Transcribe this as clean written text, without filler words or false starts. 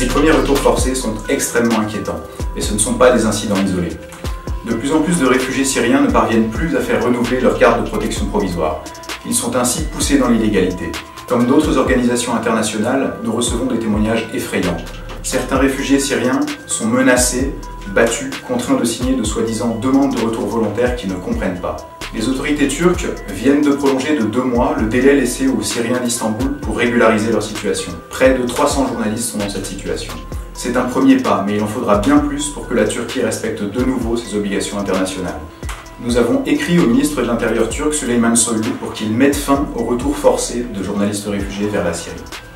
Ces premiers retours forcés sont extrêmement inquiétants, et ce ne sont pas des incidents isolés. De plus en plus de réfugiés syriens ne parviennent plus à faire renouveler leur carte de protection provisoire. Ils sont ainsi poussés dans l'illégalité. Comme d'autres organisations internationales, nous recevons des témoignages effrayants. Certains réfugiés syriens sont menacés, battus, contraints de signer de soi-disant demandes de retour volontaires qu'ils ne comprennent pas. Les autorités turques viennent de prolonger de 2 mois le délai laissé aux Syriens d'Istanbul pour régulariser leur situation. Près de 300 journalistes sont dans cette situation. C'est un premier pas, mais il en faudra bien plus pour que la Turquie respecte de nouveau ses obligations internationales. Nous avons écrit au ministre de l'Intérieur turc, Süleyman Soylu, pour qu'il mette fin au retour forcé de journalistes réfugiés vers la Syrie.